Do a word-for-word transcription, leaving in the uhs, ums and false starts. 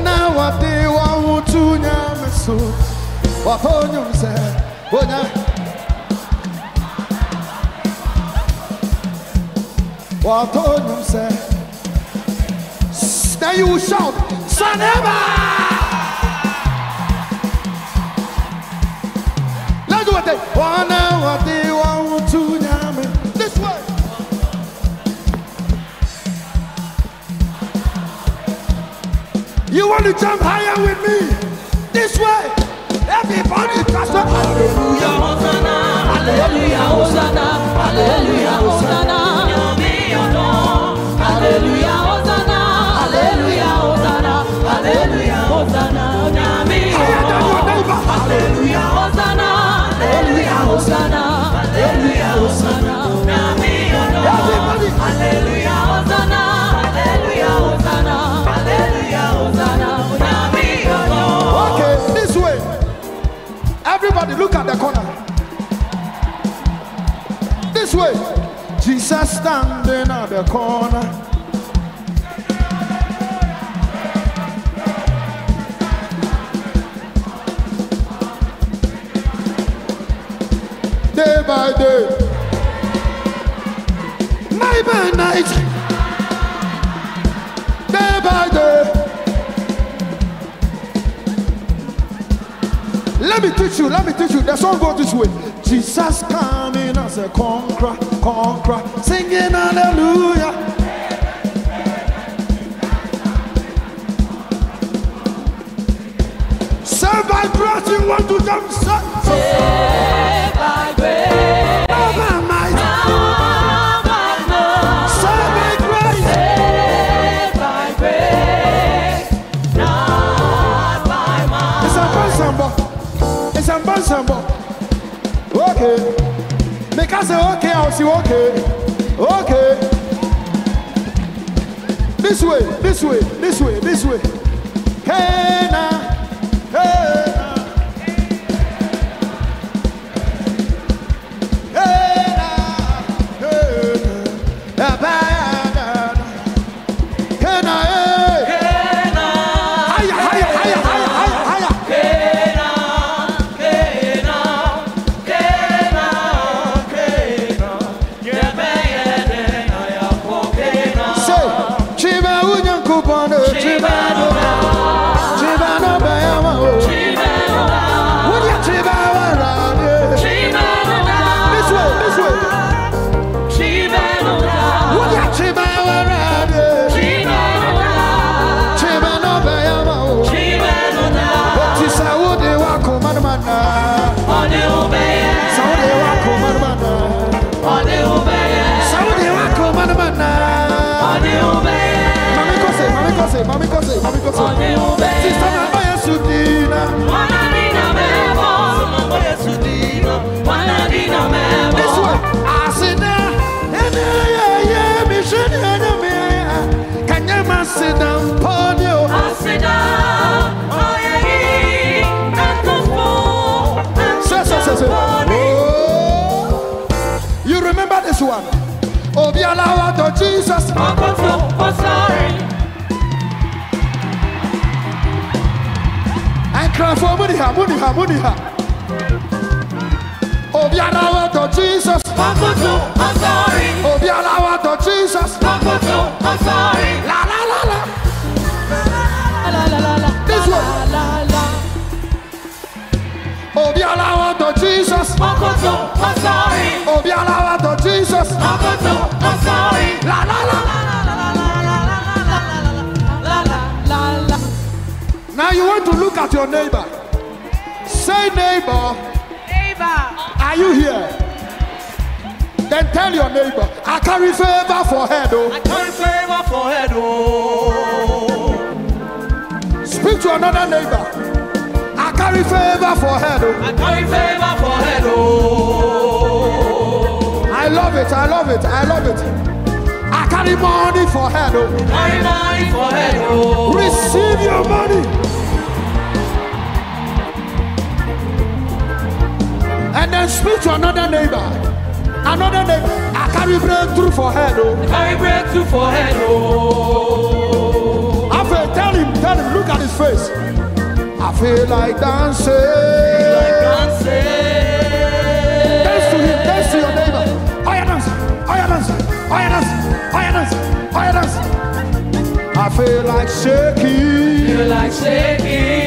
Wana wate wa utunya meso. Waponyo se. Onya. Waponyo se. Then you shout, Saneba! Let's do it. Wana wate wa utunya me. This way. You want to jump higher with me? This way. Everybody trust us. Hallelujah, Hosanna. Hallelujah, Hosanna. Hallelujah, Hosanna. Hallelujah, Hosanna. Hallelujah, Hosanna. Hallelujah, Hosanna. Higher than your neighbor. Hallelujah, Hosanna. Hallelujah, Hosanna. Hallelujah, Hosanna. Everybody. Hallelujah, Hosanna. Hallelujah, Hosanna. Hallelujah, Hosanna. Okay, this way. Everybody look at the corner. This way. Jesus standing at the corner. Day by day, night by night, day by day. Let me teach you, let me teach you. The song goes this way. Jesus coming as a conqueror, conqueror, singing hallelujah. Saved by grace, you want to jump, saved by grace, not by might, not by might. saved by grace, Saved by grace, not by might. it's a ensemble, it's a ensemble. Okay, make us say okay, I'll see okay, okay. This way, this way, this way, this way. Hey now, hey now, hey now, hey now, hey now, hey now, higher, higher, higher, higher, higher, higher. Say, Chiba Unyankupone, Chiba no, Chiba no Bayama, would you Chiba around here? This way, this way, would you Chiba around here? Chiba no Bayama, but you say, would they walk home, Manamana? So they walk home, Manamana. So they walk home, Manamana. Mami kose, mami kose, mami kose, mami kose. Sister Maya Sudina. This way. Asina, ene ye ye, mission ene me. Kanya masina ponyo. Say, say, say, say. Oh, you remember this one? Oh, be allowed to Jesus. And cry for money, ha, money, ha, money, ha. Oh, be allowed to Jesus. Oh, be allowed to Jesus. La la la la. This one. Oh, be allowed to Jesus. Oh, be allowed to Jesus. La la la. Now you want to look at your neighbor. Say, neighbor. Are you here? Then tell your neighbor, I carry favor for head, oh. I carry favor for head, oh. Speak to another neighbor. I carry favor for head, oh. I carry favor for head, oh. I love it, I love it, I love it. I carry money for head, oh. Carry money for head, oh. Receive your money. And then speak to another neighbor. Another neighbor. I carry breakthrough for head, oh. Carry breakthrough for head, oh. After tell him, tell him, look at his his face. I feel like dancing. Like dancing. Dance to him, dance to your neighbor. Oh, yeah, dance. Oh, yeah, dance. Oh, yeah, dance. Oh, yeah, dance. Oh, yeah, dance. I feel like shaking. Feel like shaking.